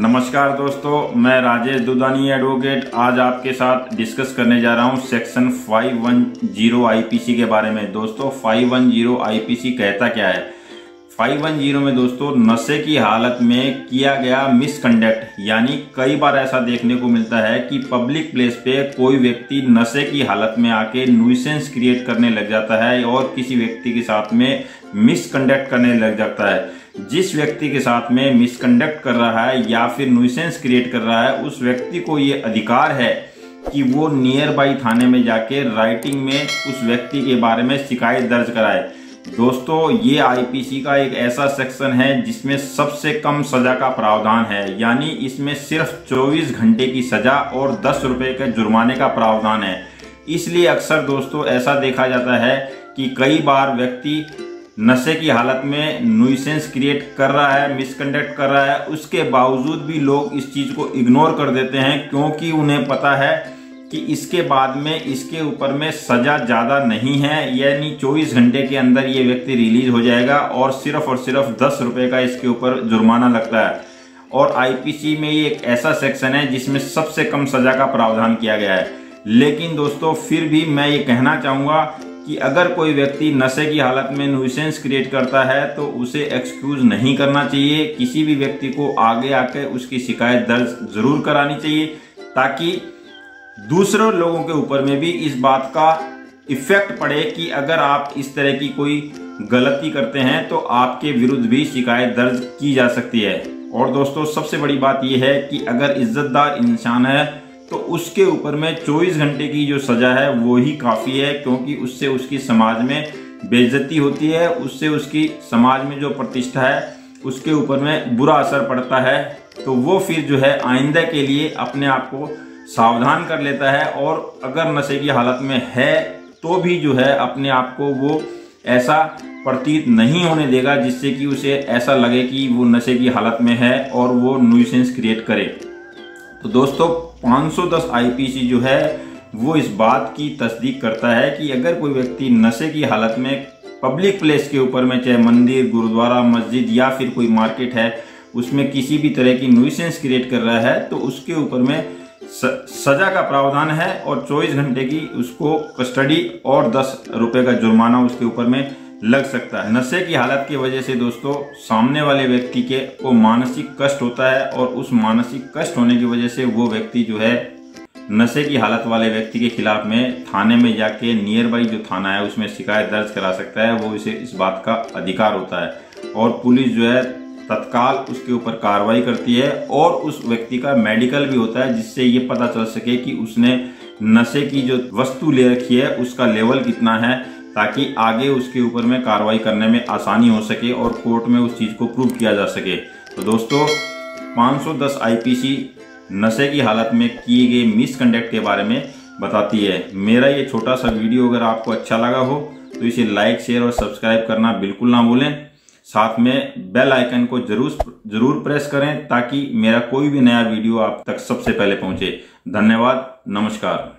नमस्कार दोस्तों, मैं राजेश दुदानी एडवोकेट आज आपके साथ डिस्कस करने जा रहा हूं सेक्शन 510 आईपीसी के बारे में। दोस्तों 510 आईपीसी कहता क्या है? 510 में दोस्तों नशे की हालत में किया गया मिसकंडक्ट, यानी कई बार ऐसा देखने को मिलता है कि पब्लिक प्लेस पे कोई व्यक्ति नशे की हालत में आके न्यूसेंस क्रिएट करने लग जाता है और किसी व्यक्ति के साथ में मिसकंडक्ट करने लग जाता है। जिस व्यक्ति के साथ में मिसकंडक्ट कर रहा है या फिर न्यूसेंस क्रिएट कर रहा है, उस व्यक्ति को ये अधिकार है कि वो नियर बाई थाने में जाके राइटिंग में उस व्यक्ति के बारे में शिकायत दर्ज कराए। दोस्तों ये आईपीसी का एक ऐसा सेक्शन है जिसमें सबसे कम सजा का प्रावधान है, यानी इसमें सिर्फ 24 घंटे की सजा और 10 रुपए के जुर्माने का प्रावधान है। इसलिए अक्सर दोस्तों ऐसा देखा जाता है कि कई बार व्यक्ति नशे की हालत में न्यूसेंस क्रिएट कर रहा है, मिसकंडक्ट कर रहा है, उसके बावजूद भी लोग इस चीज को इग्नोर कर देते हैं, क्योंकि उन्हें पता है कि इसके बाद में इसके ऊपर में सजा ज्यादा नहीं है, यानी 24 घंटे के अंदर ये व्यक्ति रिलीज हो जाएगा और सिर्फ 10 रुपए का इसके ऊपर जुर्माना लगता है। और आईपीसी में ये एक ऐसा सेक्शन है जिसमें सबसे कम सजा का प्रावधान किया गया है। लेकिन दोस्तों फिर भी मैं ये कहना चाहूंगा कि अगर कोई व्यक्ति नशे की हालत में न्यूसेंस क्रिएट करता है तो उसे एक्सक्यूज नहीं करना चाहिए। किसी भी व्यक्ति को आगे आकर उसकी शिकायत दर्ज जरूर करानी चाहिए, ताकि दूसरे लोगों के ऊपर में भी इस बात का इफेक्ट पड़े कि अगर आप इस तरह की कोई गलती करते हैं तो आपके विरुद्ध भी शिकायत दर्ज की जा सकती है। और दोस्तों सबसे बड़ी बात यह है कि अगर इज्जतदार इंसान है तो उसके ऊपर में 24 घंटे की जो सजा है वो ही काफी है, क्योंकि उससे उसकी समाज में बेइज्जती होती है, उससे उसकी समाज में जो प्रतिष्ठा है उसके ऊपर में बुरा असर पड़ता है। तो वो फिर जो है आइंदा के लिए अपने आप को सावधान कर लेता है और अगर नशे की हालत में है तो भी जो है अपने आप को वो ऐसा प्रतीत नहीं होने देगा जिससे कि उसे ऐसा लगे कि वो नशे की हालत में है और वो न्यूसेंस क्रिएट करे। तो दोस्तों 510 आईपीसी जो है वो इस बात की तस्दीक करता है कि अगर कोई व्यक्ति नशे की हालत में पब्लिक प्लेस के ऊपर में, चाहे मंदिर, गुरुद्वारा, मस्जिद या फिर कोई मार्केट है, उसमें किसी भी तरह की न्यूसेंस क्रिएट कर रहा है तो उसके ऊपर में सजा का प्रावधान है और 24 घंटे की उसको कस्टडी और 10 रुपए का जुर्माना उसके ऊपर में लग सकता है। नशे की हालत की वजह से दोस्तों सामने वाले व्यक्ति के को मानसिक कष्ट होता है और उस मानसिक कष्ट होने की वजह से वो व्यक्ति जो है नशे की हालत वाले व्यक्ति के खिलाफ में थाने में जाके नियर बाई जो थाना है उसमें शिकायत दर्ज करा सकता है। वो इसे इस बात का अधिकार होता है और पुलिस जो है तत्काल उसके ऊपर कार्रवाई करती है और उस व्यक्ति का मेडिकल भी होता है, जिससे ये पता चल सके कि उसने नशे की जो वस्तु ले रखी है उसका लेवल कितना है, ताकि आगे उसके ऊपर में कार्रवाई करने में आसानी हो सके और कोर्ट में उस चीज को प्रूव किया जा सके। तो दोस्तों 510 आईपीसी नशे की हालत में किए गए मिसकंडक्ट के बारे में बताती है। मेरा ये छोटा सा वीडियो अगर आपको अच्छा लगा हो तो इसे लाइक, शेयर और सब्सक्राइब करना बिल्कुल ना भूलें। साथ में बेल आइकन को जरूर प्रेस करें ताकि मेरा कोई भी नया वीडियो आप तक सबसे पहले पहुंचे। धन्यवाद, नमस्कार।